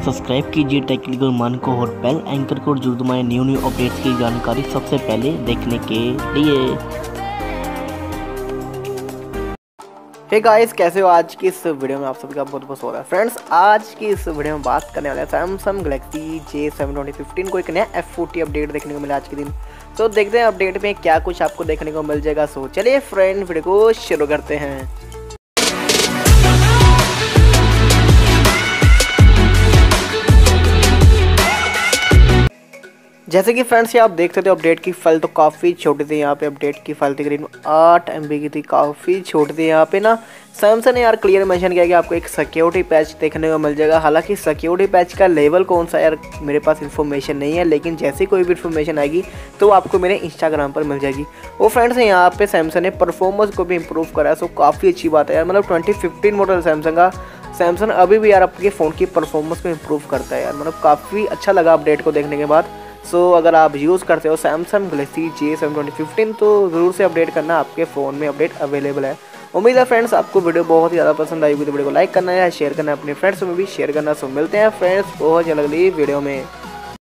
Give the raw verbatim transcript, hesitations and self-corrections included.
Subscribe कीजिए technical मान को और बेल एंकर को जरूर दबाएं न्यू न्यू अपडेट्स की जानकारी सबसे पहले देखने के लिए। हे गाइस, कैसे हो? आज की इस वीडियो में आप सभी का बहुत बहुत स्वागत है। फ्रेंड्स, आज की इस वीडियो में बात करने वाले हैं Samsung Galaxy J seven twenty fifteen को एक नया एफ फोर्टी अपडेट देखने को मिला आज के दिन। तो देखते हैं अपडेट में क्या कुछ आपको देखने को मिल जाएगा। सो चलिए फ्रेंड, वीडियो को शुरू करते हैं। जैसे कि फ्रेंड्स ये आप देख सकते हो, अपडेट की फाइल तो काफ़ी छोटी थी। यहाँ पे अपडेट की फाइल थी करीब आठ एम बी की थी, काफ़ी छोटी थी। यहाँ पे ना सैमसंग ने यार क्लियर मेंशन किया कि आपको एक सिक्योरिटी पैच देखने को मिल जाएगा। हालांकि सिक्योरिटी पैच का लेवल कौन सा यार मेरे पास इन्फॉर्मेशन नहीं है, लेकिन जैसी कोई भी इन्फॉर्मेशन आएगी तो आपको मेरे इंस्टाग्राम पर मिल जाएगी। वो फ्रेंड्स यहाँ पे सैमसंग ने परफॉर्मेंस को भी इम्प्रूव करा है। सो काफ़ी अच्छी बात है यार। मतलब ट्वेंटी फिफ्टीन मॉडल सैमसंग का, सैमसंग अभी भी यार आपके फ़ोन की परफॉर्मेंस को इम्प्रूव करता है यार। मतलब काफ़ी अच्छा लगा अपडेट को देखने के बाद। सो so, अगर आप यूज़ करते हो Samsung Galaxy J seven twenty fifteen तो ज़रूर से अपडेट करना, आपके फ़ोन में अपडेट अवेलेबल है। उम्मीद है फ्रेंड्स आपको वीडियो बहुत ही ज़्यादा पसंद आई होगी, तो वीडियो को लाइक करना है, शेयर करना है, अपने फ्रेंड्स में भी शेयर करना। सो मिलते हैं फ्रेंड्स बहुत जल्द अगली वीडियो में।